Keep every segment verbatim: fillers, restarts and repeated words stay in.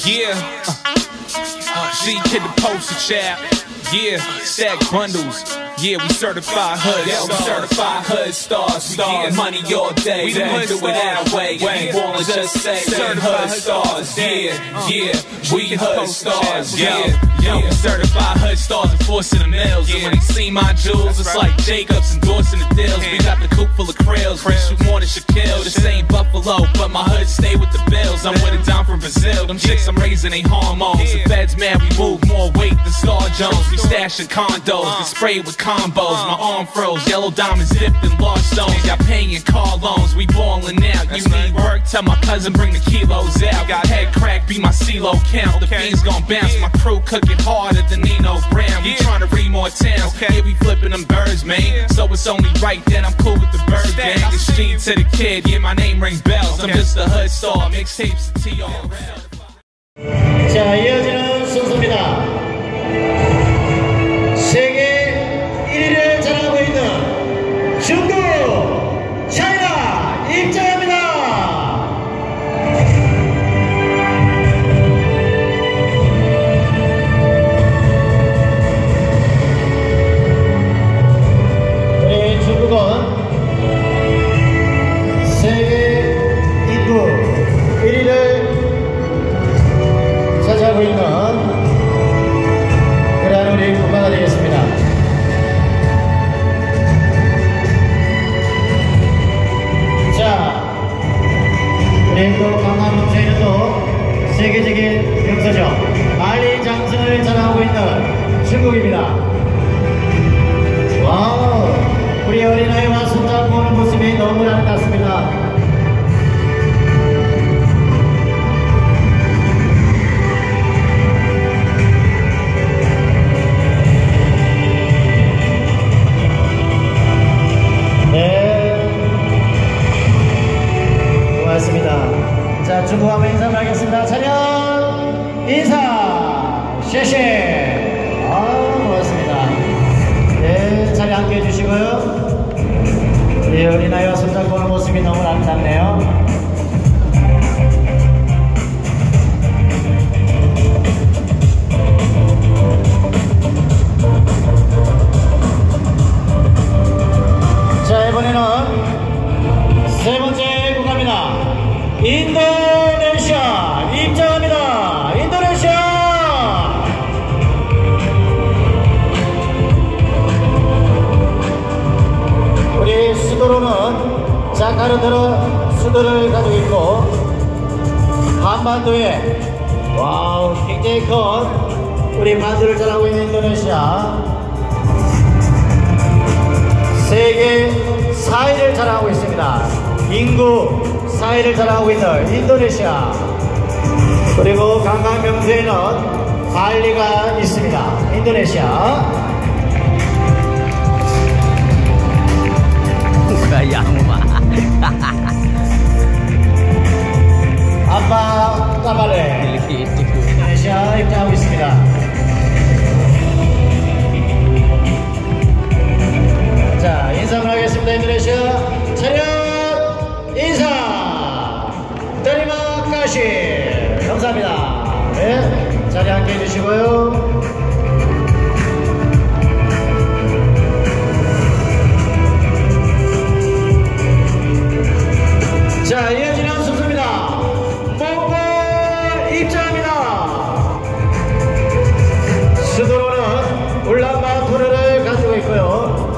Yeah, uh, G Kid the poster child. Yeah, stack bundles. Yeah, we certified hood. Yeah, we certified hood stars. We get money all day. We do it our way. We won't just say hood stars. Yeah, yeah, we hood stars. Yeah, yeah, certified hood stars enforcing the mills. And when they see my jewels, it's like Jacobs endorsing the deals. We got the coop full of krills. We shoot more than Shaquille. This ain't Buffalo, but my hood stay with the Bills. I'm with a dime from Brazil. Them chicks I'm raising ain't hormones. The feds mad, we move more weight than Star Jones. We stash in condos, get sprayed with combos. My arm froze, yellow diamonds dipped in large stones. Got paying car loans, we ballin' out. You need work, tell my cousin bring the kilos out. Got head crack, be my CeeLo count. The fiends gon' bounce, my crew cookin' harder than Nino Brown. We tryna read more towns, yeah, we flippin' them birds, man. So it's only right that I'm cool with the bird gang. It's G to the kid, yeah, my name rings bells. I'm just a hood star, mixtapes to T R L. 자, 이어지는 순서입니다. 세계 일 위를 자랑하고 있는 중국 차이나 입장합니다. 우리 중국은 세계 인구 일 위를 차지하고 있는 그러한 우리 국가가 되겠습니다. 자, 우리 또 강남문체에는 또 세계적인 명소죠. 만리장성을 자랑하고 있는 중국입니다. 와우, 우리 어린아이와 손잡고 오는 모습이 너무 아름답습니다. 자, 중국 한번 인사를 하겠습니다. 차렷 인사 쉐쉐. 아, 고맙습니다. 네, 자리 함께 해주시고요. 우리 어린아이와 손잡고 오는 모습이 너무 아름답네요. 자, 이번에는 세 번째 국가입니다. 인도네시아 입장합니다. 인도네시아. 우리 수도로는 자카르타 수도를 가지고 있고 한반도에 와우 굉장히 큰 우리 반도를 자랑하고 있는 인도네시아. 세계 사 위를 자랑하고 있습니다. 인구 사 위를 자랑하고 있는 인도네시아. 그리고 관광 명소에는 발리가 있습니다. 인도네시아. 아빠 까발레 인도네시아 입장하고 있습니다. 자, 인사를 하겠습니다. 인도네시아 차렷 인사. 테리마카시. 감사합니다. 네, 자리 함께 해주시고요. 자, 이어지는 순서입니다. 몽골 입장합니다. 수도로는 울란바토르를 가지고 있고요.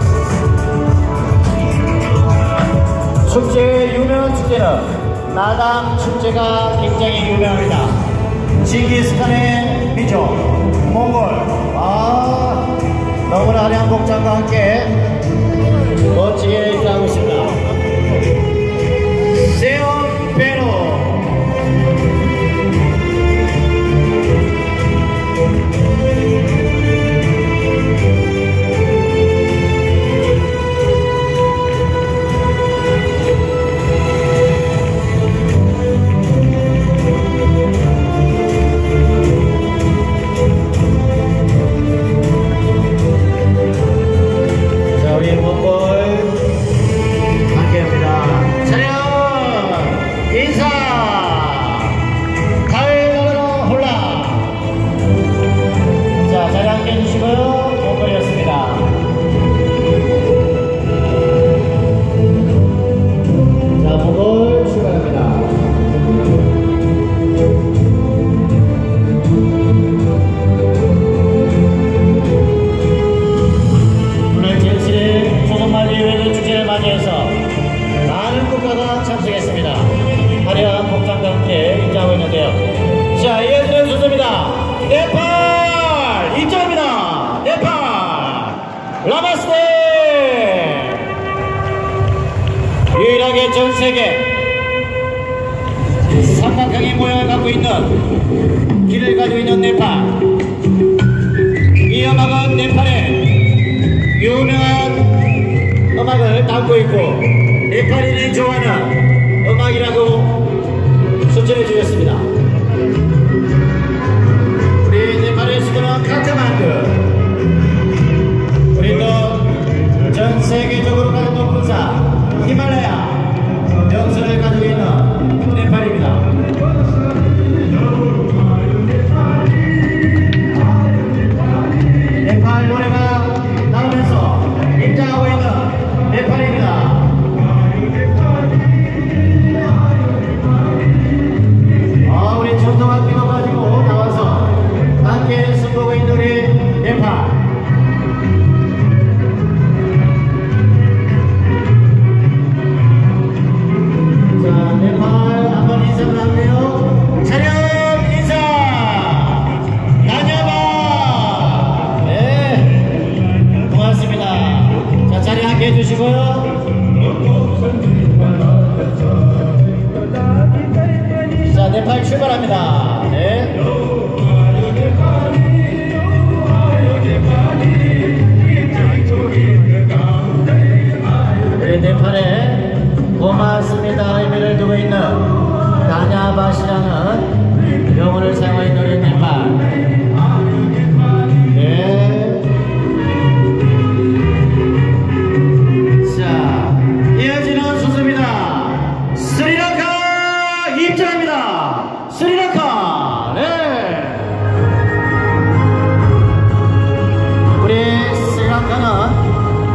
축제의 유명한 축제는 나당 축제가 굉장히 유명합니다. 징기스칸의 민족 몽골. 아, 너무나 화려한 복장과 함께 멋지게 입장하고 있습니다. 세온 베로. 자, 우리 몽골 해주시고요. 목걸이였습니다. 자, 목을 출발합니다. 오늘 제일시대 조선만리 외교 축제를 맞이해서 많은 국가가 참석했습니다. 화려한 복장과 함께 입장하고 있는데요. 자, 이어지는 순서입니다. 네팔 입장입니다. 네팔 라마스테. 유일하게 전 세계 삼각형의 모양을 갖고 있는 길을 가지고 있는 네팔. 이 음악은 네팔의 유명한 음악을 담고 있고 네팔인이 좋아하는 음악이라고 추천해 주셨습니다. 우리 네팔의 수도는 카트만두. 우리도 전 세계적으로 가장 높은 산 히말라야 명성을 가지고 있는 네팔입니다. 네팔 노래가 나오면서 입장하고 있는 네팔입니다. 아, 우리 전통악기도 가지고 나와서 함께 숨보고 있는 우리 네팔. 자, 네팔 한번 인사를 할게요. 차렷 인사! 다녀봐! 네, 고맙습니다. 자, 자리 함께 해주시고요. 자, 네팔 출발합니다. 네. 우리 네팔에 고맙습니다 의미를 두고 있는 다냐바시라는 영어를 사용하고 있는 우리 네팔. 네. 자, 이어지는 순서입니다. 스리랑카 입장합니다. 스리랑카. 네. 우리 스리랑카는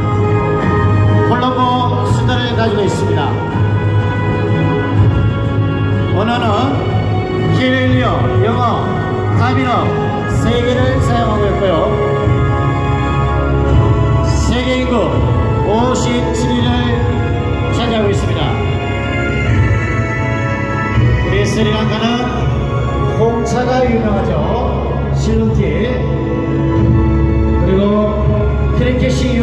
콜롬보 수단을 가지고 있습니다. 언어는 히릴리어, 영어, 타미너 세 개를 사용하고 있고요. 세계 인구 오십칠 위를 차지하고 있습니다. 우리 스리랑카는 홍차가 유명하죠. 실론티, 그리고 크리켓이